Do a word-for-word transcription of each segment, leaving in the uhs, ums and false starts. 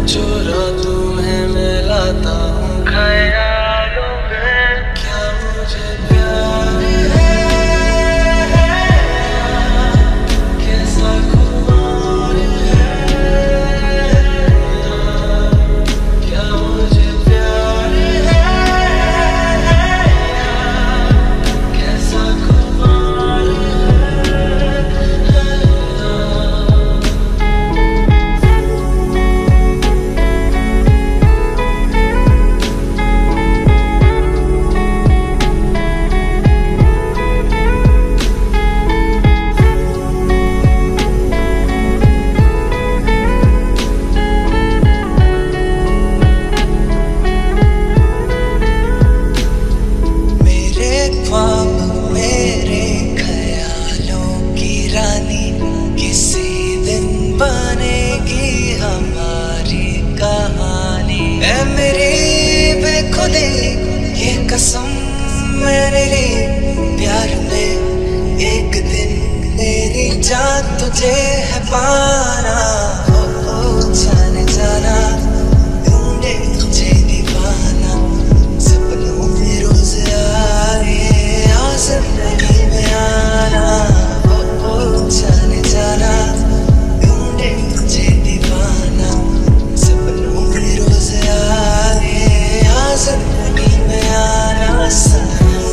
चुरा तुम्हें मैं लाता हूँ ख्यालों में। क्या मुझे प्यार है, कैसा खुमार है, क्या मुझे प्यार है, कैसा खुमार ये कसम मेरे लिए प्यार में एक दिन मेरी जान तुझे है पाना। ओ, ओ, जाने जाना ढूंढे तुझे दीवाना, सपनों में रोज आए आ जिंदगी में आना। ओ, ओ, जाने जाना ढूंढे तुझे दीवाना, सपनों में रोज आए आ जिंदगी में आना सनम।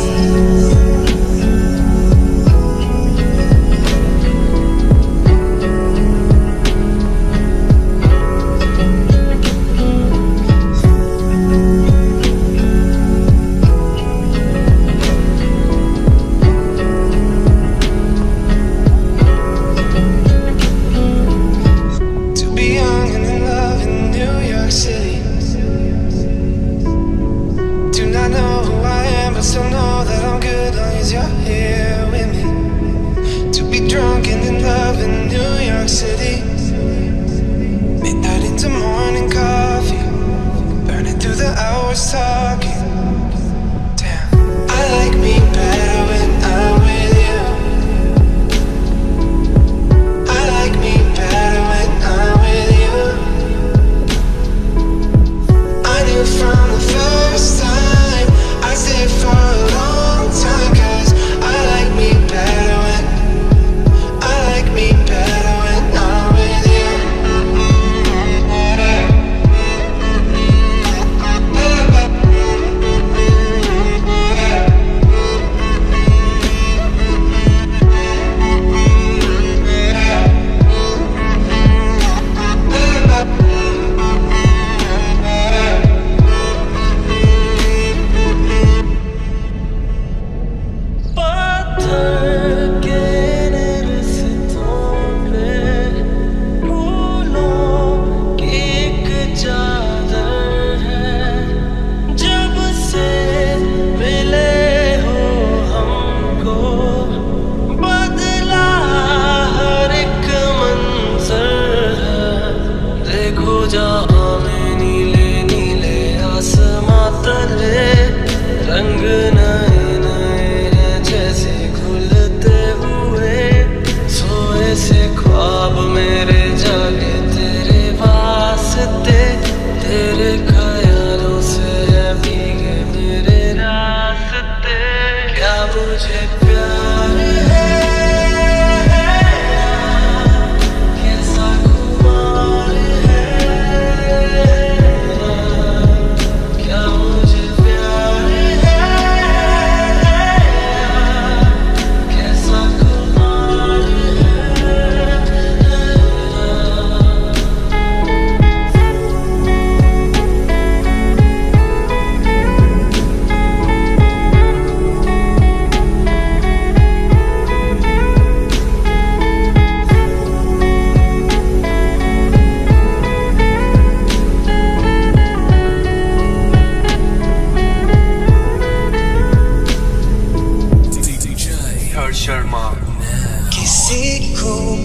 किसी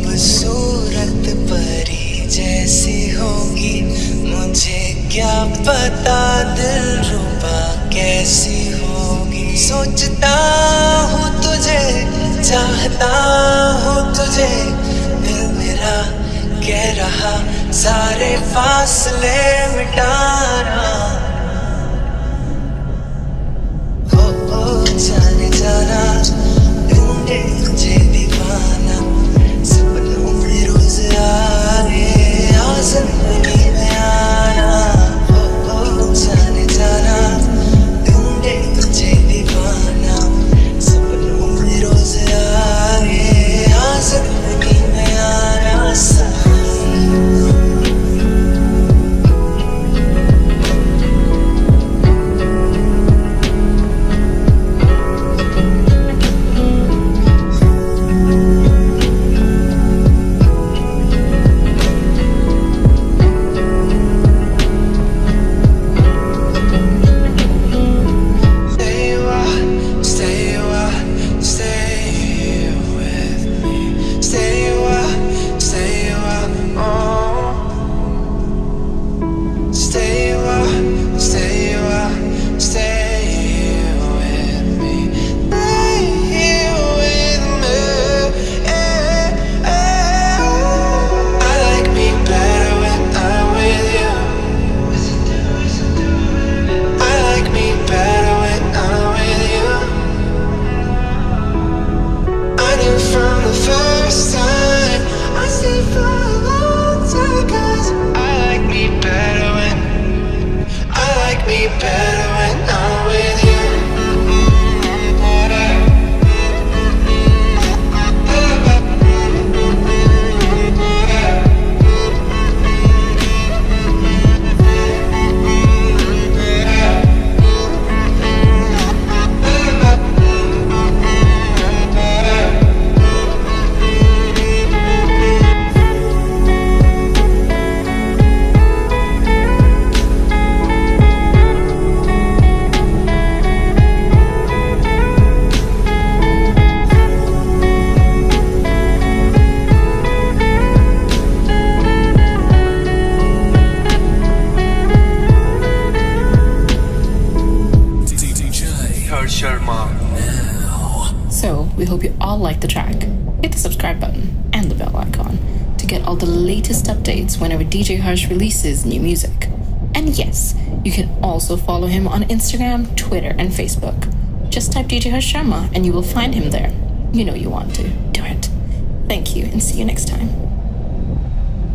खूबसूरत परी जैसी होगी, मुझे क्या पता दिलरुबा कैसी होगी। सोचता हूँ तुझे, चाहता हूँ तुझे, दिल मेरा कह रहा सारे फासले मिटाना हो हो जाने जाना ढूंढे तुझे दीवाना सपनों में रोज आए आ जिंदगी में आना हो हो जाने जाना ढूंढे तुझे दीवाना सपनों में रोज आए आ जिंदगी में आना सनम So, we hope you all liked the track. Hit the subscribe button and the bell icon to get all the latest updates whenever D J Harsh releases new music. And yes, you can also follow him on Instagram, Twitter, and Facebook. Just type D J Harsh Sharma and you will find him there. You know you want to. Do it. Thank you and see you next time.